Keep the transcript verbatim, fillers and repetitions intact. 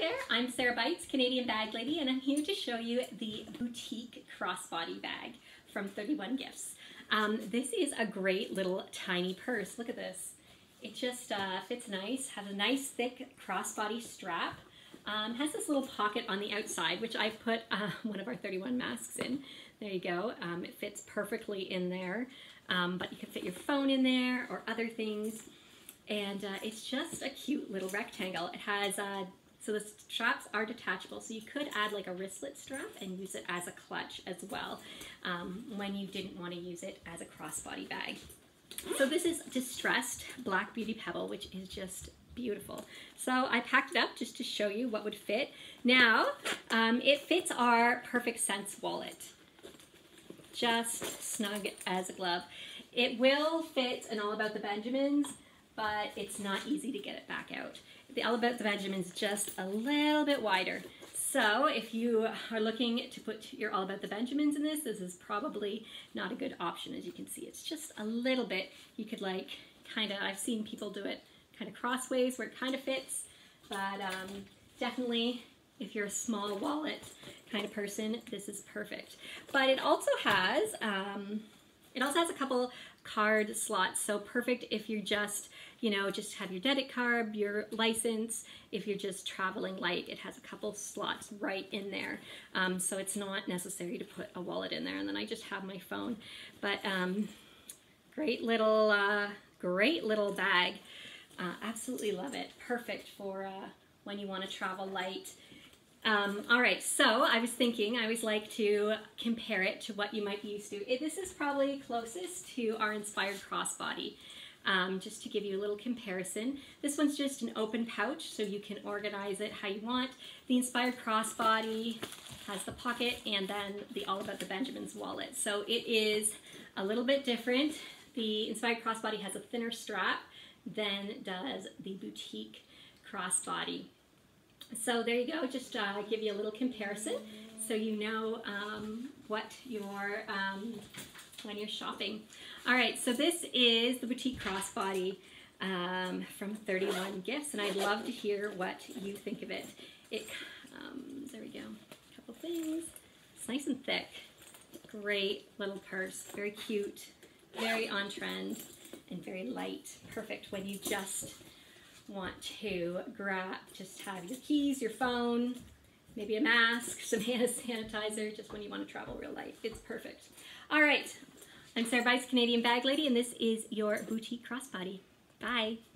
there, I'm Sarah Bites, Canadian Bag Lady, and I'm here to show you the boutique crossbody bag from thirty-one Gifts. Um, this is a great little tiny purse. Look at this. It just uh, fits nice, has a nice thick crossbody strap. Um, has this little pocket on the outside, which I've put uh, one of our thirty-one masks in. There you go. Um, it fits perfectly in there, um, but you can fit your phone in there or other things. And uh, it's just a cute little rectangle. It has, uh, so the straps are detachable, so you could add like a wristlet strap and use it as a clutch as well um, when you didn't want to use it as a crossbody bag. So this is Distressed Black Beauty Pebble, which is just beautiful. So I packed it up just to show you what would fit. Now, um, it fits our Perfect Sense wallet. Just snug as a glove. It will fit an All About the Benjamins, but it's not easy to get it back out. The All About the Benjamins is just a little bit wider. So if you are looking to put your All About the Benjamins in this, this is probably not a good option. As you can see, it's just a little bit. You could like kind of, I've seen people do it kind of crossways where it kind of fits, but um, definitely if you're a small wallet kind of person, this is perfect. But it also has, um, it also has a couple card slots, so perfect if you're just, you know, just have your debit card, your license. If you're just traveling light, it has a couple slots right in there. Um, so it's not necessary to put a wallet in there. And then I just have my phone. But um, great little, uh, great little bag. Uh, absolutely love it. Perfect for uh, when you want to travel light. Um, all right, so I was thinking, I always like to compare it to what you might be used to. It, this is probably closest to our Inspired Crossbody, um, just to give you a little comparison. This one's just an open pouch, so you can organize it how you want. The Inspired Crossbody has the pocket and then the All About the Benjamins wallet. So it is a little bit different. The Inspired Crossbody has a thinner strap than does the Boutique Crossbody. So there you go, just uh, give you a little comparison so you know um, what you're, um, when you're shopping. All right, so this is the Boutique Crossbody um, from thirty-one Gifts, and I'd love to hear what you think of it. It, um, there we go, a couple things. It's nice and thick. Great little purse, very cute, very on trend, and very light. Perfect when you just want to grab, just have your keys, your phone, maybe a mask, some hand sanitizer, just when you want to travel real light. It's perfect. All right, I'm Sarah Bites, Canadian Bag Lady, and this is your Boutique Crossbody. Bye.